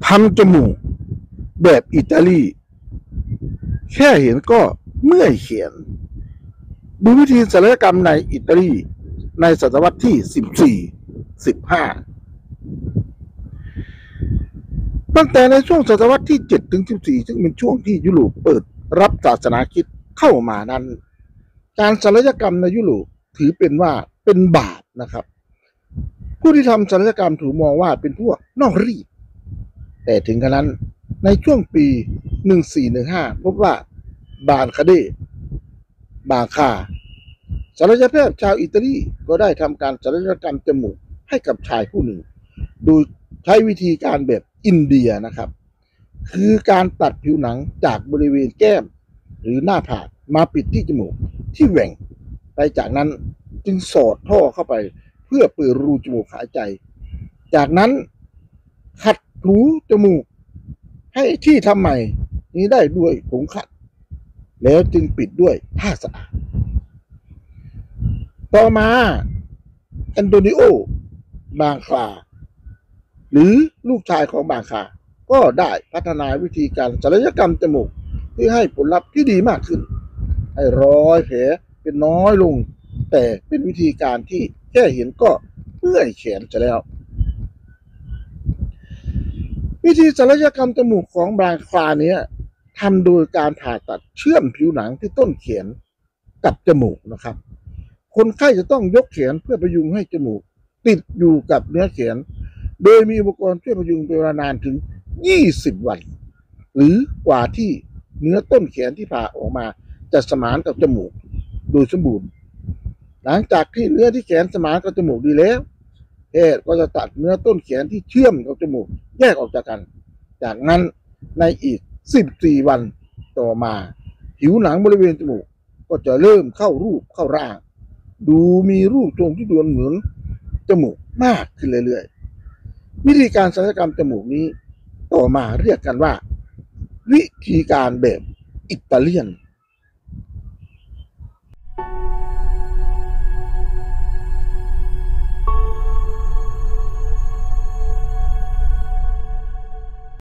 ทำจมูกแบบอิตาลีแค่เห็นก็เมื่อยเขียนดูวิธีศัลยกรรมในอิตาลีในศตวรรษที่14-15ตั้งแต่ในช่วงศตวรรษที่7ถึง14ซึ่งเป็นช่วงที่ยุโรปเปิดรับศาสนาคริสต์เข้ามานั้นการศัลยกรรมในยุโรปถือเป็นว่าเป็นบาปนะครับผู้ที่ทำศัลยกรรมถูกมองว่าเป็นพวกนอกรีดแต่ถึงกระนั้นในช่วงปี1415พบว่าบานคาเดบาคาศัลยแพทย์ชาวอิตาลีก็ได้ทำการศัลยกรรมจมูกให้กับชายผู้หนึ่งโดยใช้วิธีการแบบอินเดียนะครับคือการตัดผิวหนังจากบริเวณแก้มหรือหน้าผากมาปิดที่จมูกที่แหว่งไปจากนั้นจึงสอดท่อเข้าไปเพื่อเปิดรูจมูกหายใจจากนั้นขัดถูจมูกให้ที่ทำใหม่นี้ได้ด้วยผงขัดแล้วจึงปิดด้วยผ้าสะอาดต่อมาแอนโตนิโอบางคลาหรือลูกชายของบางคลาก็ได้พัฒนาวิธีการศัลยกรรมจมูกที่ให้ผลลัพธ์ที่ดีมากขึ้นให้รอยแผลเป็นน้อยลงแต่เป็นวิธีการที่แค่เห็นก็เมื่อยแขนจะแล้ววิธีศัลยกรรมจมูกของบางคลานี้ทำโดยการผ่าตัดเชื่อมผิวหนังที่ต้นแขนกับจมูกนะครับคนไข้จะต้องยกแขนเพื่อพยุงให้จมูกติดอยู่กับเนื้อแขนโดยมีอุปกรณ์ช่วยพยุงเป็นเวลานานถึง20 วันหรือกว่าที่เนื้อต้นแขนที่ผ่าออกมาจะสมานกับจมูกโดยสมบูรณ์หลังจากที่เนื้อที่แขนสมานกับจมูกดีแล้วแพทย์ก็จะตัดเนื้อต้นแขนที่เชื่อมกับจมูกแยกออกจากกันจากนั้นในอีก14 วันต่อมาผิวหนังบริเวณจมูกก็จะเริ่มเข้ารูปเข้าร่างดูมีรูปทรงที่ดูเหมือนจมูกมากขึ้นเรื่อยๆวิธีการศัลยกรรมจมูกนี้ต่อมาเรียกกันว่าวิธีการแบบอิตาเลียน